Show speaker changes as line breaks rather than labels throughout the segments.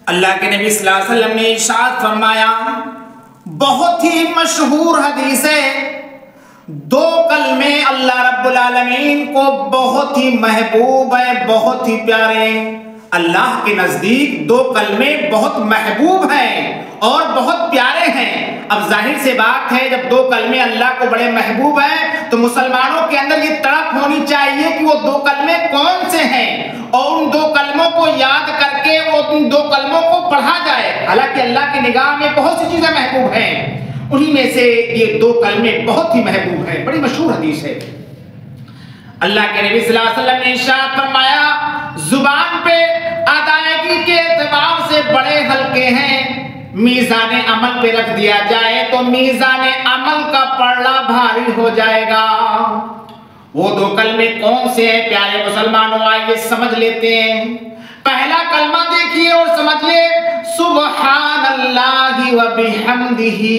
अल्लाह के नबी सल्लल्लाहु अलैहि वसल्लम ने इरशाद फरमाया, बहुत ही मशहूर हदीस है, दो कलमे अल्लाह रब्बुल आलमीन को बहुत ही महबूब है, बहुत ही प्यारे। अल्लाह के नजदीक दो कलमे बहुत महबूब हैं और बहुत प्यारे हैं। अब जाहिर से बात है, जब दो कलमे अल्लाह को बड़े महबूब हैं तो मुसलमानों के अंदर ये तड़प होनी चाहिए कि वो दो कलमे कौन से हैं और उन दो कलमों को याद करके उन दो कलमों को पढ़ा जाए। हालांकि अल्लाह की निगाह में बहुत सी चीजें महबूब हैं, उन्हीं में से ये दो कलमे बहुत ही महबूब हैं। बड़ी मशहूर हदीस है। अल्लाह के नबी सल्लल्लाहु अलैहि वसल्लम ने इरशाद फरमाया, जुबान पे अदायगी के एतबार से बड़े हल्के हैं, मीज़ान अमल पे रख दिया जाए तो मीज़ान अमल का पलड़ा भारी हो जाएगा। वो दो कलमे कौन से हैं प्यारे मुसलमानों, आइए समझ लेते हैं। पहला कलमा देखिए और समझिए, सुब्हानल्लाहि व बिहम्दिही,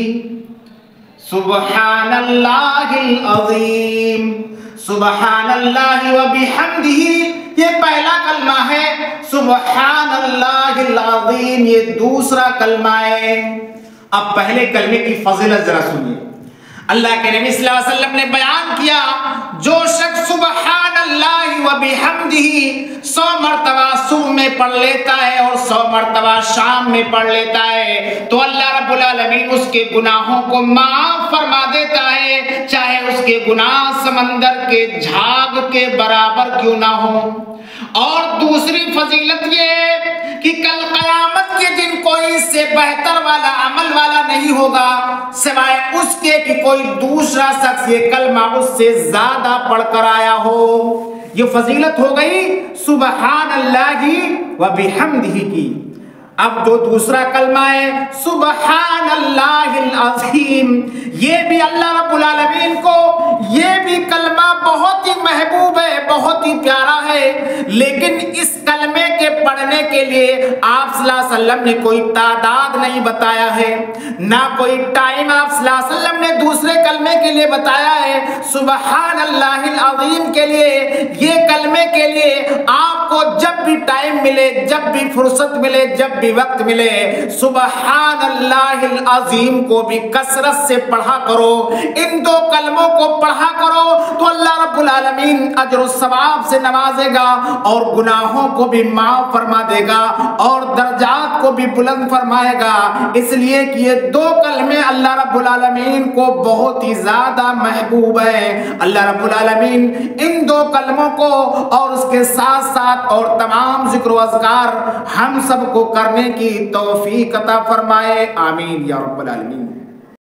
सुब्हानल्लाहिल अज़ीम, सुब्हानल्लाहि व बिहम्दिही, ये पहला कलमा है। सुब्हानल्लाहिल अज़ीम ये दूसरा कलमा है। अब पहले कलमे की फजीलत जरा सुनिए। अल्लाह के नबी सल्लल्लाहु अलैहि वसल्लम ने बयान किया, जो शख्स सुब्हानल्लाहि व बिहम्दिही 100 मरतबा सुबह में पढ़ लेता है और 100 मरतबा शाम में पढ़ लेता है तो अल्लाह रब्बुल आलमीन उसके गुनाहों को माफ फरमा देता है, चाहे उसके गुनाह समंदर के झाग के बराबर क्यों ना हो। और दूसरी फजीलत ये है कि कल क़यामत के दिन कोई इससे बेहतर वाला अमल वाला नहीं होगा सिवाय उसके कि कोई दूसरा शख्स ये कलमा उससे ज्यादा पढ़कर आया हो। ये फजीलत हो गई सुब्हानल्लाहि व बिहम्दिही की। अब जो दूसरा कलमा है सुब्हानल्लाहिल अज़ीम, ये भी अल्लाह रब्बुल आलमीन को ये भी कलमा बहुत ही महबूब है, बहुत ही प्यारा है। लेकिन इस कलमे के पढ़ने के लिए आप सल्लल्लाहु अलैहि वसल्लम ने कोई तादाद नहीं बताया है, ना कोई टाइम आप सल्लल्लाहु अलैहि वसल्लम ने दूसरे कलमे के लिए बताया है। सुब्हानल्लाहिल अज़ीम के लिए, ये कलमे के लिए आपको जब भी टाइम मिले, जब भी फुर्सत मिले, जब भी वक्त मिले, सुब्हानल्लाहिल अज़ीम को भी कसरत से पढ़ा करो। इन दो कलमों को पढ़ा करो तो अल्लाह रब्बुल आलमीन अजर और सवाब से नवाजेगा और गुनाहों को भी माफ फरमा देगा और दर्जात को भी बुलंद फरमाएगा। इसलिए कि ये दो कलमे अल्लाह रब्बुल आलमीन को बहुत ही ज्यादा महबूब है। अल्लाह रब्बुल आलमीन इन दो कलमों को और उसके साथ साथ और तमाम जिक्र व अज़कार हम सबको करने की तौफीक अता फरमाए। आमीन या रब्बल आलमीन।